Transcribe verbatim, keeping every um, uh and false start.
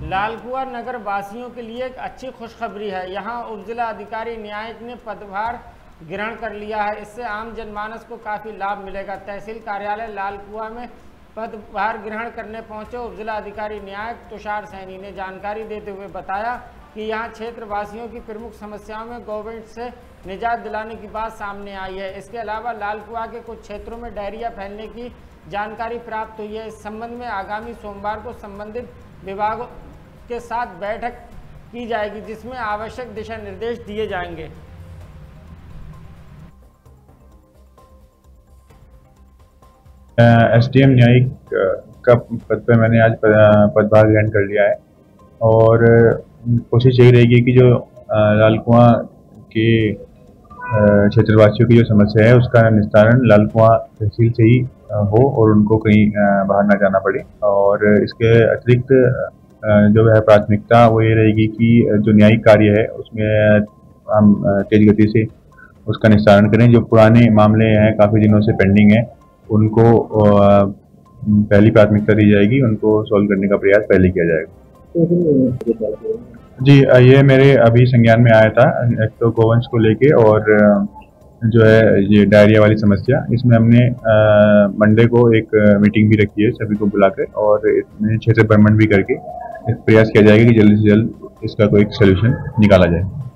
लालकुआं नगर वासियों के लिए एक अच्छी खुशखबरी है। यहां उपजिला अधिकारी न्यायिक ने पदभार ग्रहण कर लिया है। इससे आम जनमानस को काफ़ी लाभ मिलेगा। तहसील कार्यालय लालकुआं में पदभार ग्रहण करने पहुंचे उपजिला अधिकारी न्यायिक तुषार सैनी ने जानकारी देते हुए बताया कि यहां क्षेत्र वासियों की प्रमुख समस्याओं में गवर्नमेंट से निजात दिलाने की बात सामने आई है। इसके अलावा लालकुआं के कुछ क्षेत्रों में डायरिया फैलने की जानकारी प्राप्त हुई है। इस संबंध में आगामी सोमवार को संबंधित विभागों के साथ बैठक की जाएगी, जिसमें आवश्यक दिशा निर्देश दिए जाएंगे। एसडीएम न्यायिक का पद पर मैंने आज पदभार ग्रहण कर लिया है और कोशिश यही रहेगी कि जो लालकुआं के क्षेत्रवासियों की जो समस्या है उसका निस्तारण लालकुआं तहसील से ही हो और उनको कहीं बाहर ना जाना पड़े। और इसके अतिरिक्त जो है प्राथमिकता वो ये रहेगी कि जो न्यायिक कार्य है उसमें हम तेज गति से उसका निस्तारण करें। जो पुराने मामले हैं काफ़ी दिनों से पेंडिंग है उनको पहली प्राथमिकता दी जाएगी, उनको सॉल्व करने का प्रयास पहले किया जाएगा। जी, ये मेरे अभी संज्ञान में आया था, एक तो गोवंश को लेके और जो है ये डायरिया वाली समस्या, इसमें हमने मंडे को एक मीटिंग भी रखी है सभी को बुलाकर और इसमें क्षेत्र भ्रमण भी करके प्रयास किया जाएगा कि जल्द से जल्द इसका कोई एक सोल्यूशन निकाला जाए।